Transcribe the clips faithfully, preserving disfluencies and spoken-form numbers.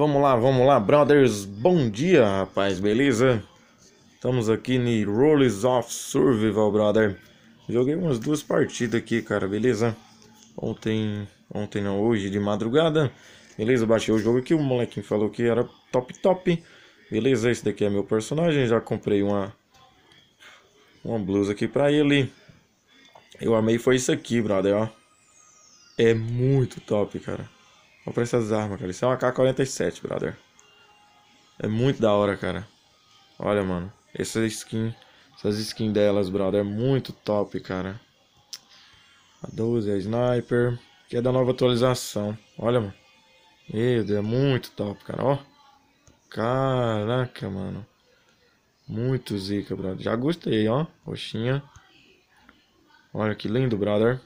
Vamos lá, vamos lá, brothers. Bom dia, rapaz, beleza? Estamos aqui no Rolls of Survival, brother. Joguei umas duas partidas aqui, cara, beleza? Ontem, ontem não, hoje de madrugada. Beleza, baixei o jogo aqui, o molequinho falou que era top top. Beleza, esse daqui é meu personagem, já comprei uma uma blusa aqui pra ele. Eu amei foi isso aqui, brother, ó. É muito top, cara. Olha pra essas armas, cara. Isso é uma A K quarenta e sete, brother. É muito da hora, cara. Olha, mano. Essa skin, essas skins delas, brother, é muito top, cara. A doze, a Sniper, que é da nova atualização. Olha, mano. Meu Deus, é muito top, cara. Ó. Caraca, mano. Muito zica, brother. Já gostei, ó. Roxinha. Olha que lindo, brother.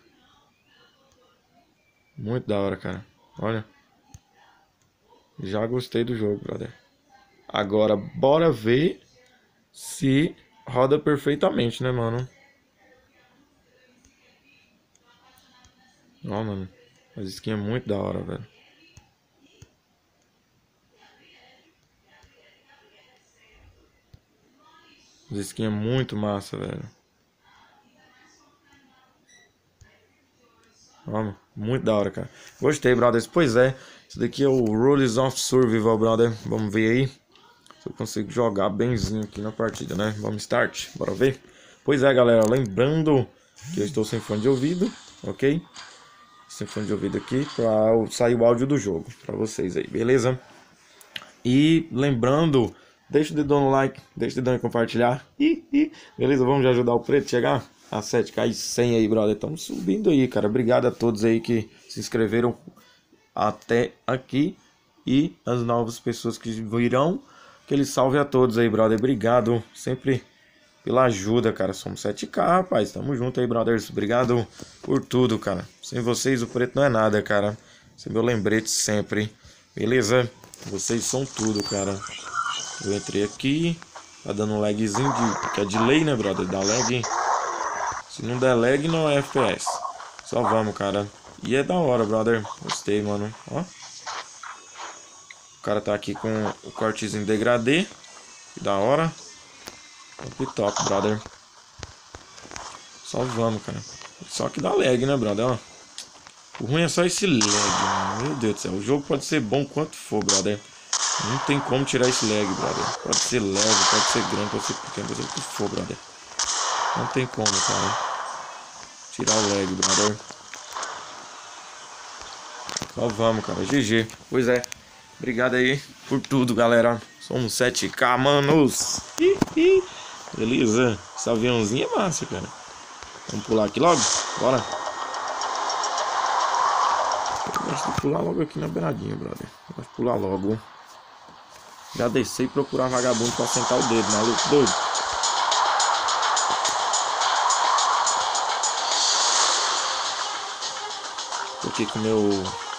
Muito da hora, cara. Olha. Já gostei do jogo, brother. Agora, bora ver se roda perfeitamente, né, mano? Ó, mano. As skins é muito da hora, velho. As skins é muito massa, velho. Ó, mano. Muito da hora, cara. Gostei, brothers. Pois é. Isso daqui é o Rolls of Survival, brother. Vamos ver aí se eu consigo jogar benzinho aqui na partida, né? Vamos start. Bora ver. Pois é, galera. Lembrando que eu estou sem fone de ouvido, ok? Sem fone de ouvido aqui para sair o áudio do jogo para vocês aí, beleza? E lembrando, deixa o dedão no like, deixa o dedão em compartilhar. Ih, ih. Beleza? Vamos já ajudar o Preto a chegar a sete K e cem aí, brother. Estamos subindo aí, cara. Obrigado a todos aí que se inscreveram até aqui e as novas pessoas que virão. Aquele salve a todos aí, brother. Obrigado sempre pela ajuda, cara. Somos sete K, rapaz. Tamo junto aí, brothers. Obrigado por tudo, cara. Sem vocês o Preto não é nada, cara. Esse é meu lembrete sempre. Beleza? Vocês são tudo, cara. Eu entrei aqui. Tá dando um lagzinho de, que é de lei, né, brother? Dá lag. Se não der lag, não é F P S. Só vamos, cara. E é da hora, brother. Gostei, mano. Ó. O cara tá aqui com o cortezinho degradê. Que da hora. Top, top, brother. Só vamos, cara. Só que dá lag, né, brother? Ó. O ruim é só esse lag, mano. Meu Deus do céu. O jogo pode ser bom quanto for, brother. Não tem como tirar esse lag, brother. Pode ser leve, pode ser grande, pode ser pequeno, pode ser o que for, brother. Não tem como, cara. Tirar o lag, brother. Só vamos, cara. G G. Pois é. Obrigado aí por tudo, galera. Somos sete K, manos. Beleza. Esse aviãozinho é massa, cara. Vamos pular aqui logo? Bora. Eu gosto de pular logo aqui na beiradinha, brother. Eu gosto de pular logo. Já desci e procurar vagabundo pra sentar o dedo, maluco doido. Tô aqui com o meu...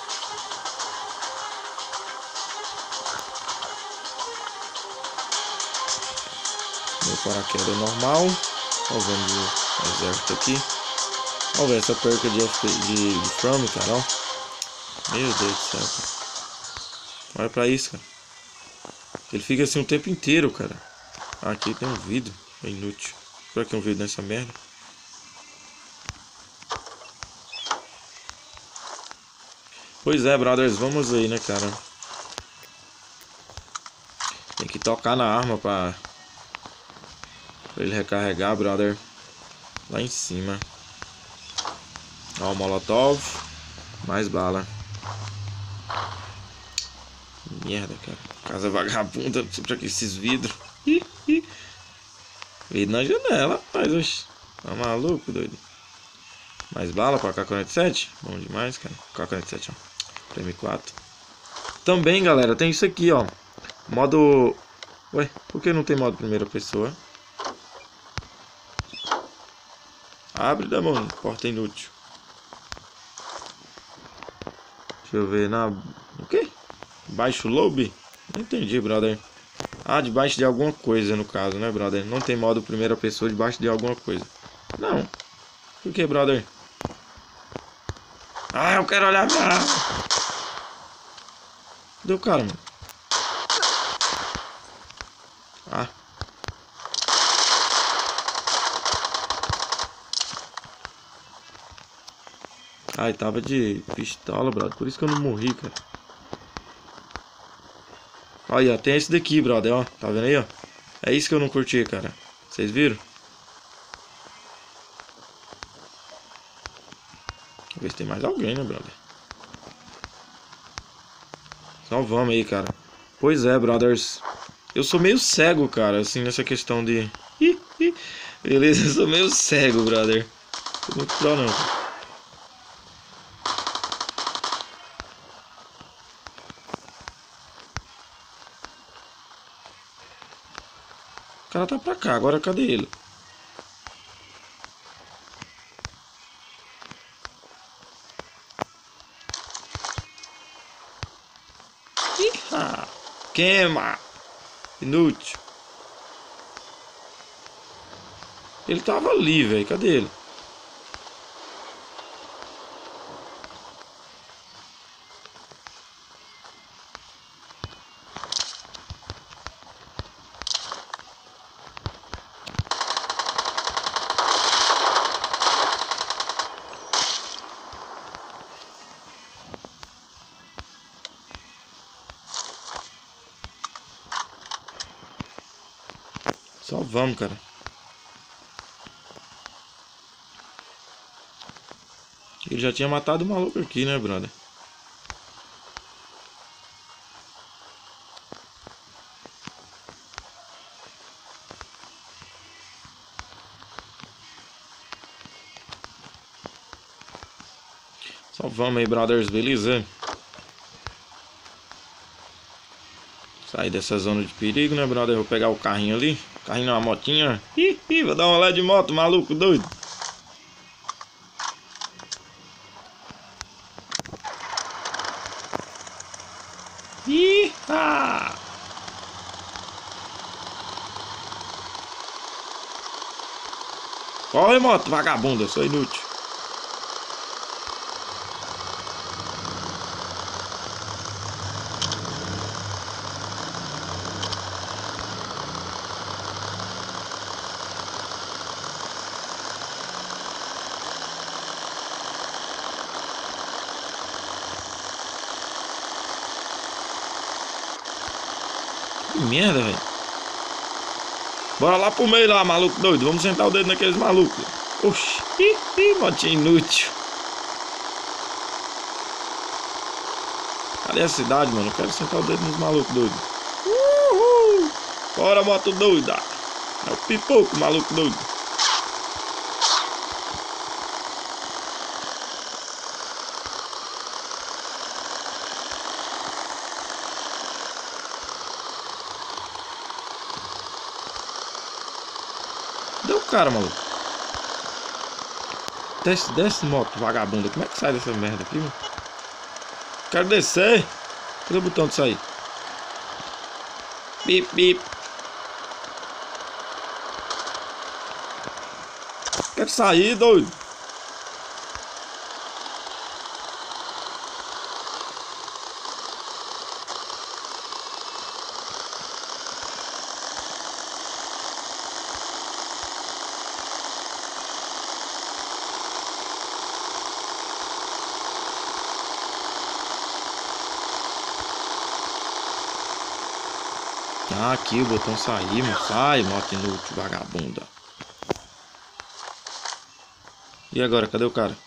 Meu paraquedas é normal. Ó, vendo o exército aqui. Ó, ver essa perca de, F P, de, de frame, cara, ó. Meu Deus do céu, cara. Olha pra isso, cara. Ele fica assim o tempo inteiro, cara. Ah, aqui tem um vidro. É inútil. Será que é um vidro nessa merda? Pois é, brothers. Vamos aí, né, cara. Tem que tocar na arma pra... Pra ele recarregar, brother. Lá em cima. Ó, o molotov. Mais bala. Merda, cara. Casa vagabunda. Sempre aqui esses vidros. Vidro na janela, rapaz. Oxi. Tá maluco, doido. Mais bala pra A K quarenta e sete. Bom demais, cara. A K quarenta e sete, ó. Pra M quatro. Também, galera, tem isso aqui, ó. Modo... Ué, por que não tem modo primeira pessoa? Abre, demônio. Porta inútil. Deixa eu ver na... O quê? Baixo lobby? Não entendi, brother. Ah, debaixo de alguma coisa, no caso, né, brother? Não tem modo primeira pessoa debaixo de alguma coisa. Não. Por que, brother? Ah, eu quero olhar pra... Cadê o cara, mano? Ah. Ai, tava de pistola, brother. Por isso que eu não morri, cara. Olha, tem esse daqui, brother, ó. Tá vendo aí, ó? É isso que eu não curti, cara. Vocês viram? Deixa eu ver se tem mais alguém, né, brother? Só vamos aí, cara. Pois é, brothers. Eu sou meio cego, cara, assim, nessa questão de... Beleza, eu sou meio cego, brother. Não sou muito pro, não. O cara tá pra cá, agora cadê ele? Iha! Queima! Inútil. Ele tava ali, velho. Cadê ele? Só vamos, cara. Ele já tinha matado o maluco aqui, né, brother? Só vamos aí, brothers, beleza? Sair dessa zona de perigo, né, brother? Eu vou pegar o carrinho ali. Carrinho na motinha. Ih, ih, vou dar uma olhada de moto, maluco, doido. Ih, ah. Corre, moto, vagabunda, sou inútil. Que merda, velho. Bora lá pro meio lá, maluco doido. Vamos sentar o dedo naqueles malucos. Oxi, ih, ih, motinha inútil. Cadê a cidade, mano? Eu quero sentar o dedo nos malucos doidos. Uhul. Bora, moto doida. É o pipoco, maluco doido. Cadê o cara, maluco? Desce, desce, moto, vagabunda. Como é que sai dessa merda aqui, mano? Quero descer. Cadê o botão de sair? Bip, bip. Quero sair, doido. Ah, aqui o botão sair, mano. Sai, moto inútil, vagabunda. E agora, cadê o cara?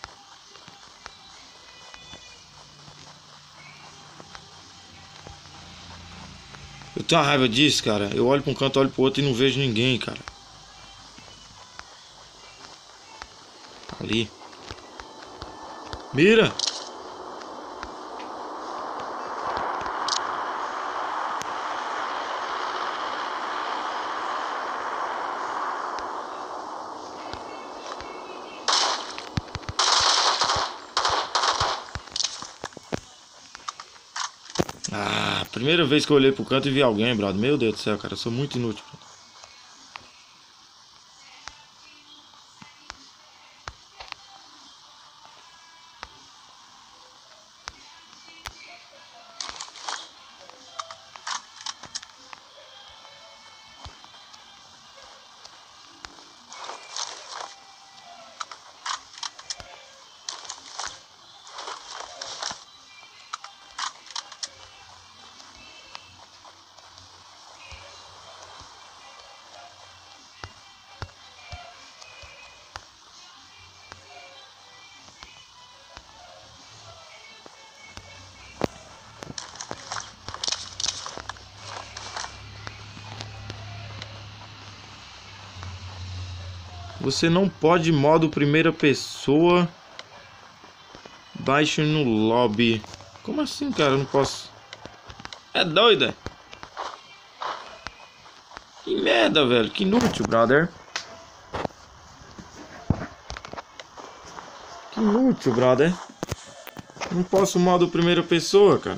Eu tenho uma raiva disso, cara. Eu olho pra um canto, olho pro outro e não vejo ninguém, cara. Ali. Mira! Ah, primeira vez que eu olhei pro canto e vi alguém, brother. Meu Deus do céu, cara. Eu sou muito inútil. Você não pode modo primeira pessoa. Baixe no lobby. Como assim, cara? Eu não posso. É doida? Que merda, velho. Que inútil, brother. Que inútil, brother. Não posso modo primeira pessoa, cara.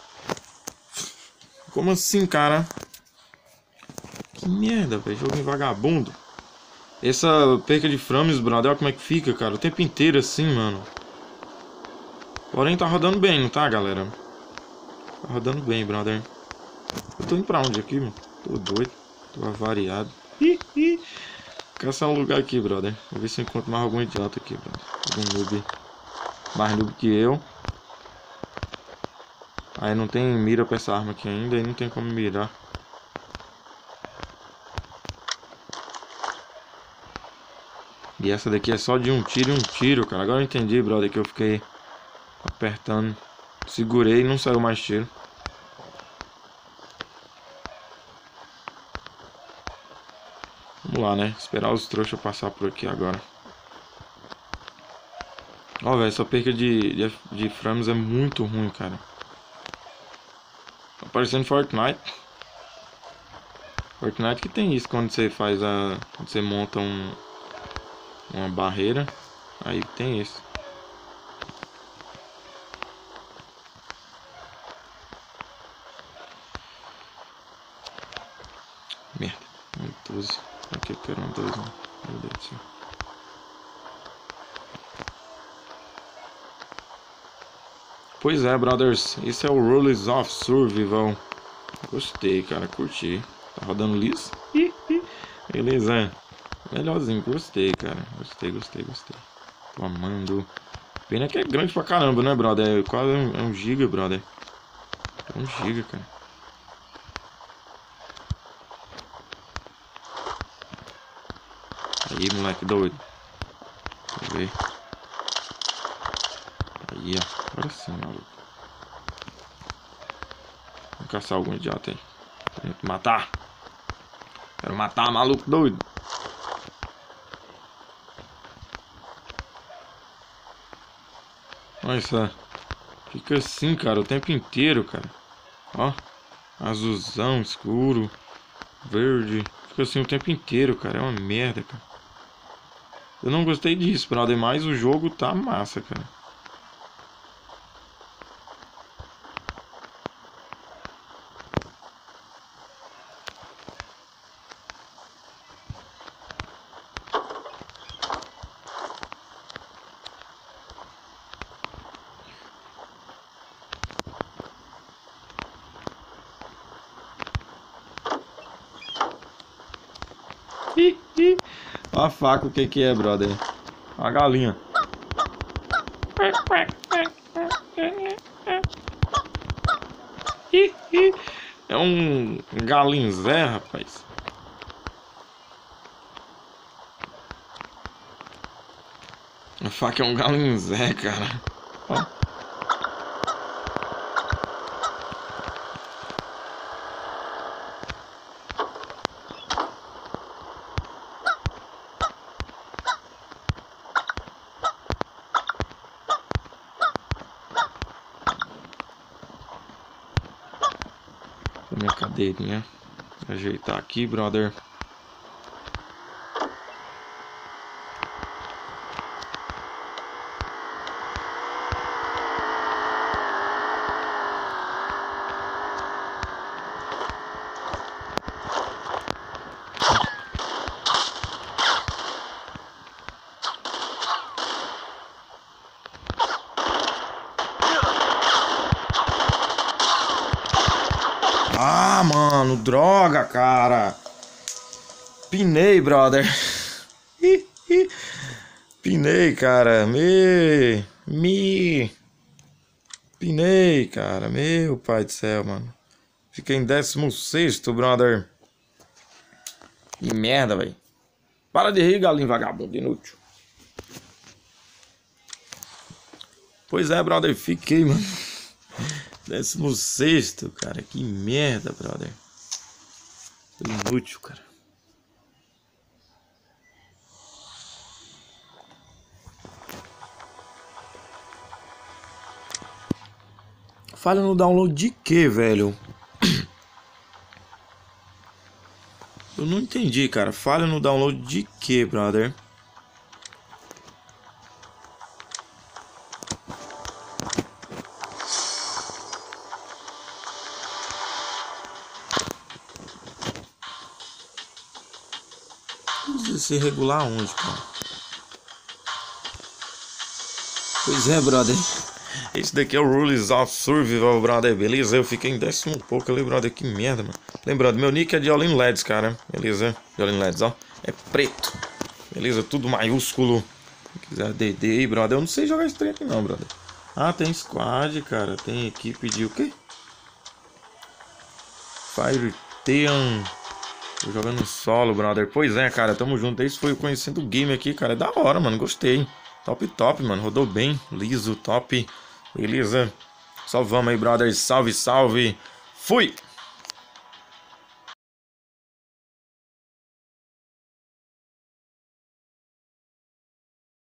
Como assim, cara? Que merda, velho. Jogo vagabundo. Essa perca de frames, brother, olha como é que fica, cara. O tempo inteiro assim, mano. Porém, tá rodando bem, não tá, galera? Tá rodando bem, brother. Eu tô indo pra onde aqui, mano? Tô doido. Tô avariado. Ih, ih. Caçar um lugar aqui, brother. Vou ver se eu encontro mais algum idiota aqui, brother. Algum noob. Mais noob que eu. Aí não tem mira pra essa arma aqui ainda. E não tem como mirar. E essa daqui é só de um tiro e um tiro, cara. Agora eu entendi, brother, que eu fiquei apertando. Segurei e não saiu mais tiro. Vamos lá, né? Esperar os trouxas passar por aqui agora. Ó, velho, essa perca de, de, de frames é muito ruim, cara. Tá parecendo Fortnite. Fortnite que tem isso quando você faz a... Quando você monta um... Uma barreira. Aí tem isso. Merda. Um doze. Aqui eu quero um doze. Meu Deus do céu. Pois é, brothers. Esse é o Rules of Survival. Gostei, cara. Curti. Tá rodando liso? Beleza. Melhorzinho. Gostei, cara. Gostei, gostei, gostei. Tô amando. Pena que é grande pra caramba, né, brother? É quase um, é um giga, brother. É um giga, cara. Aí, moleque doido. Deixa eu ver. Aí, ó. Agora sim, maluco. Vamos caçar algum idiota aí. Tem que matar. Quero matar, maluco doido. Olha só. Fica assim, cara, o tempo inteiro, cara. Ó. Azulzão, escuro. Verde. Fica assim o tempo inteiro, cara. É uma merda, cara. Eu não gostei disso, brother. Mas o jogo tá massa, cara. Olha a faca, o que que é, brother? A galinha. É um galinzé, rapaz. A faca é um galinzé, cara. Ó. Minha cadeirinha. Ajeitar aqui, brother. Ah, mano, droga, cara. Pinei, brother. Pinei, cara. Me. Me. Pinei, cara. Meu pai do céu, mano. Fiquei em décimo sexto, brother. Que merda, velho. Para de rir, galinho vagabundo, inútil. Pois é, brother. Fiquei, mano. décimo sexto, cara. Que merda, brother. Inútil, cara. Falha no download de quê, velho? Eu não entendi, cara. Falha no download de quê, brother? Se regular onde, cara? Pois é, brother. Esse daqui é o Rules of Survival, brother. Beleza? Eu fiquei em décimo pouco ali, brother. Que merda, mano. Lembrando, meu nick é de All In Leds, cara. Beleza? De All In Leds, ó. É preto. Beleza? Tudo maiúsculo. Se quiser D D aí, brother. Eu não sei jogar esse trem aqui não, brother. Ah, tem squad, cara. Tem equipe de o quê? Fire Team. Tô jogando solo, brother. Pois é, cara, tamo junto. Esse foi o Conhecendo o Game aqui, cara. É da hora, mano. Gostei. Top, top, mano. Rodou bem. Liso, top. Beleza. Só vamos aí, brother. Salve, salve. Fui!